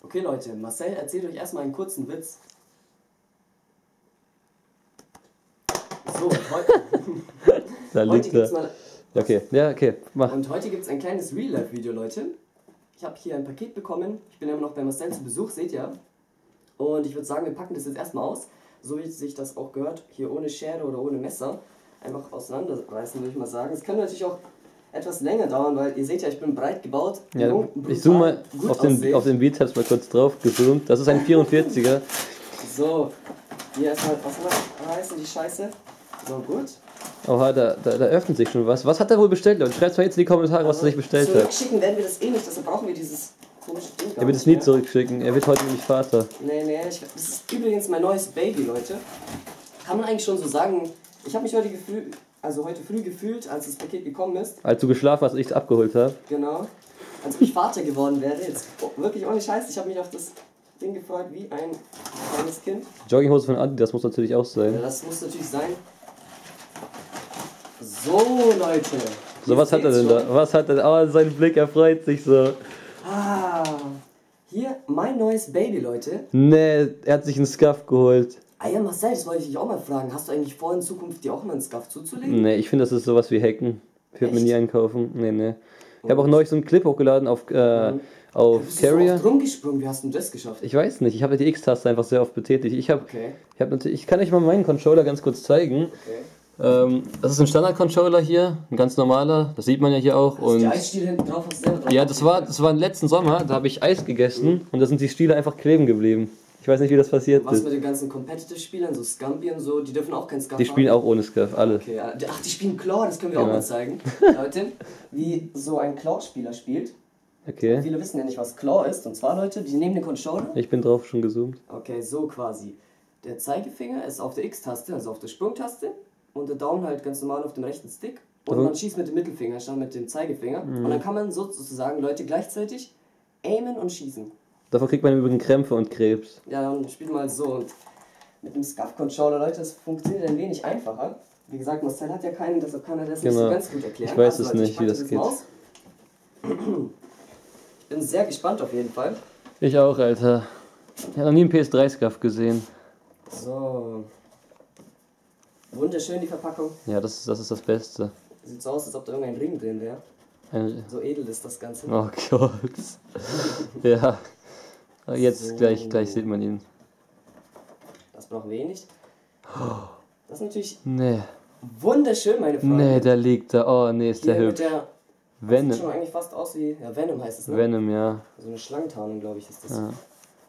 Okay Leute, Marcel erzählt euch erstmal einen kurzen Witz. So, Da liegt er. Okay, ja, okay, mach. Und heute gibt es ein kleines Real-Life-Video, Leute. Ich habe hier ein Paket bekommen. Ich bin immer noch bei Marcel zu Besuch, seht ihr. Und ich würde sagen, wir packen das jetzt erstmal aus. So wie sich das auch gehört. Hier ohne Schere oder ohne Messer. Einfach auseinanderreißen, würde ich mal sagen. Es kann natürlich auch etwas länger dauern, weil ihr seht ja, ich bin breit gebaut. Ja, ich zoome mal auf den Bizeps mal kurz drauf gezoomt. Das ist ein 44er. So, hier erstmal auseinanderreißen, die Scheiße. So, gut. Oha, da öffnet sich schon was. Was hat er wohl bestellt, Leute? Schreibt mal jetzt in die Kommentare, was er sich bestellt hat. Zurückschicken werden wir das eh nicht, deshalb brauchen wir dieses komische Ding. Er wird es nie zurückschicken, er wird heute nämlich Vater. Nee, das ist übrigens mein neues Baby, Leute. Kann man eigentlich schon so sagen, ich habe mich heute früh gefühlt, als das Paket gekommen ist. Als du geschlafen hast und ich es abgeholt habe. Genau. Als ich Vater geworden werde, jetzt wirklich ohne Scheiß, ich habe mich auf das Ding gefreut wie ein kleines Kind. Jogginghose von Adi, das muss natürlich auch sein. Ja, das muss natürlich sein. So, Leute. So, was hat er denn da? Was hat er? Oh, sein Blick, er freut sich so. Ah, hier mein neues Baby, Leute. Nee, er hat sich einen Scuff geholt. Ah ja, Marcel, das wollte ich dich auch mal fragen. Hast du eigentlich vor, in Zukunft dir auch mal einen Scuff zuzulegen? Nee, ich finde, das ist sowas wie Hacken. Ich würde mir nie einkaufen. Nee. Ich habe auch neulich so einen Clip hochgeladen auf Carrier. Bist du so oft rumgesprungen? Wie hast du das geschafft? Ich weiß nicht, ich habe die X-Taste einfach sehr oft betätigt. Ich kann euch mal meinen Controller ganz kurz zeigen. Okay. Das ist ein Standard-Controller hier, ein ganz normaler, das sieht man ja hier auch. Und die Eisstiele hinten drauf, hast du selber drauf. ja, das war im letzten Sommer, da habe ich Eis gegessen und da sind die Stiele einfach kleben geblieben. Ich weiß nicht, wie das passiert ist. Was mit den ganzen Competitive-Spielern, so Scampi und so, die dürfen auch kein Scuff haben? Die spielen auch ohne Scuff, alle. Okay, ach, die spielen Claw, das können wir auch mal zeigen. Leute, wie so ein Claw-Spieler spielt. Okay. Viele wissen ja nicht, was Claw ist. Und zwar, Leute, die nehmen den Controller. Ich bin drauf schon gezoomt. Okay, so quasi. Der Zeigefinger ist auf der X-Taste, also auf der Sprungtaste. Und der Daumen halt ganz normal auf dem rechten Stick. Und man schießt mit dem Mittelfinger statt mit dem Zeigefinger. Und dann kann man sozusagen, Leute, gleichzeitig aimen und schießen. Davon kriegt man übrigens Krämpfe und Krebs. Ja, dann spielt mal so. Und mit dem Scuff-Controller, Leute, das funktioniert ein wenig einfacher. Wie gesagt, Marcel hat ja keinen, deshalb kann er das nicht so ganz gut erklären. Ich weiß also, es Leute, nicht, wie das geht. Ich bin sehr gespannt auf jeden Fall. Ich auch, Alter. Ich habe noch nie einen PS3-Scuff gesehen. So. Wunderschön die Verpackung. Ja, das ist das Beste. Sieht so aus, als ob da irgendein Ring drin wäre. So edel ist das Ganze. Oh Gott. Ja. Jetzt so. gleich sieht man ihn. Das brauchen wir eh nicht. Das ist natürlich wunderschön, meine Freunde. Nee, der liegt da. Oh, nee, ist der hübsch. Venom. Sieht schon eigentlich fast aus wie... Ja, Venom heißt es, ne? Venom, ja. So eine Schlangentarnung, glaube ich, ist das. Ja.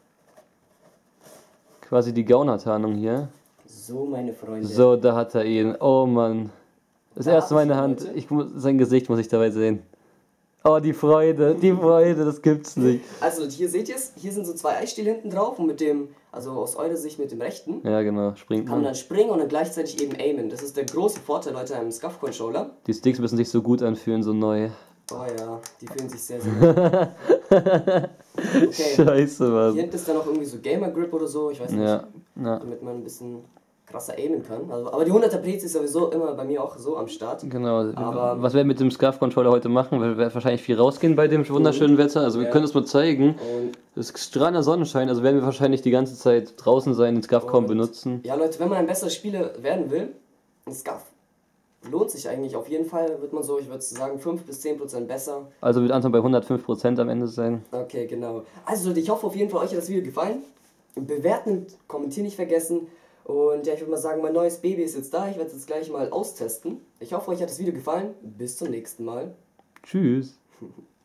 Quasi die Gaunertarnung hier. So, meine Freunde. So, da hat er ihn. Oh, Mann. Das erste Mal in der Hand. Sein Gesicht muss ich dabei sehen. Oh, die Freude, das gibt's nicht. Also, hier seht ihr es. Hier sind so zwei Eisstiele hinten drauf und mit dem, also aus eurer Sicht mit dem rechten. Ja, genau, springt kann man dann springen und dann gleichzeitig eben aimen. Das ist der große Vorteil, Leute, am Scuff-Controller. Die Sticks müssen sich so gut anfühlen, so neu. Oh ja, die fühlen sich sehr, sehr gut. Okay. Scheiße, Mann. Hier hinten ist dann noch irgendwie so Gamer Grip oder so, ich weiß nicht. Ja. Damit man ein bisschen krasser aimen kann. Also, aber die 100er PC ist sowieso immer bei mir auch so am Start. Genau. Aber was wir mit dem Scuff-Controller heute machen, weil wir wahrscheinlich viel rausgehen bei dem wunderschönen Wetter. Also wir können es mal zeigen. Es ist strahlender Sonnenschein, also werden wir wahrscheinlich die ganze Zeit draußen sein, den Scuff kaum benutzen. Ja Leute, wenn man ein besserer Spieler werden will, ein Scuff lohnt sich eigentlich auf jeden Fall, wird man so, ich würde sagen, 5 bis 10% besser. Also wird Anton bei 105% am Ende sein. Okay, genau. Also Leute, ich hoffe auf jeden Fall, euch hat das Video gefallen. Bewerten, kommentieren nicht vergessen. Und ja, ich würde mal sagen, mein neues Baby ist jetzt da. Ich werde es jetzt gleich mal austesten. Ich hoffe, euch hat das Video gefallen. Bis zum nächsten Mal. Tschüss.